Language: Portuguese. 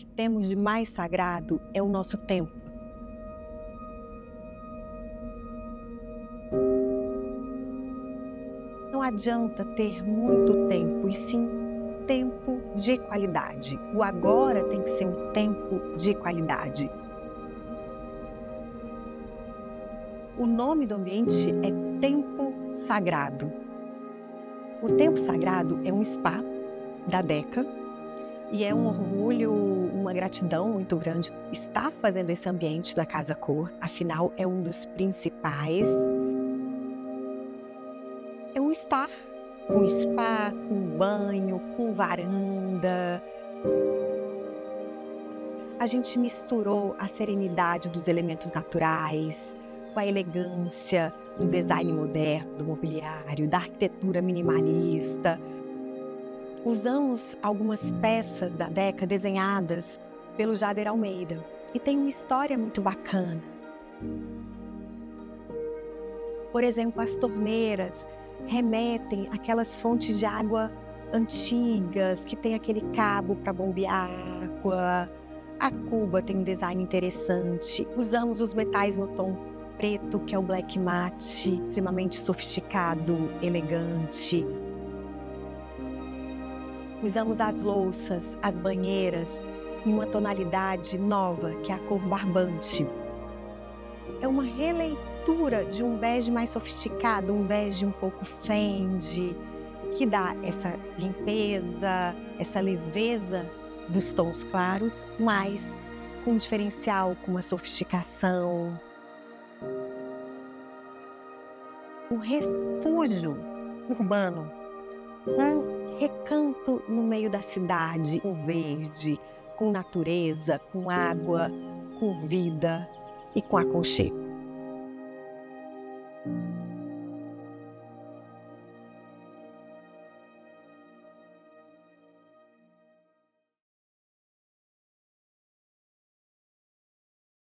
que temos de mais sagrado é o nosso tempo. Não adianta ter muito tempo, e sim tempo de qualidade. O agora tem que ser um tempo de qualidade. O nome do ambiente é Tempo Sagrado. O Tempo Sagrado é um spa da Deca e é um orgulho, uma gratidão muito grande estar fazendo esse ambiente da Casa Cor, afinal é um dos principais. É um estar com spa, com banho, com varanda. A gente misturou a serenidade dos elementos naturais com a elegância do design moderno, do mobiliário, da arquitetura minimalista. Usamos algumas peças da Deca desenhadas pelo Jader Almeida e tem uma história muito bacana. Por exemplo, as torneiras remetem àquelas fontes de água antigas que tem aquele cabo para bombear água. A cuba tem um design interessante. Usamos os metais no tom preto, que é o black matte, extremamente sofisticado, elegante. Usamos as louças, as banheiras, em uma tonalidade nova, que é a cor barbante. É uma releitura de um bege mais sofisticado, um bege um pouco fendi, que dá essa limpeza, essa leveza dos tons claros, mas com um diferencial, com uma sofisticação. Um refúgio urbano, um recanto no meio da cidade, com verde, com natureza, com água, com vida e com aconchego.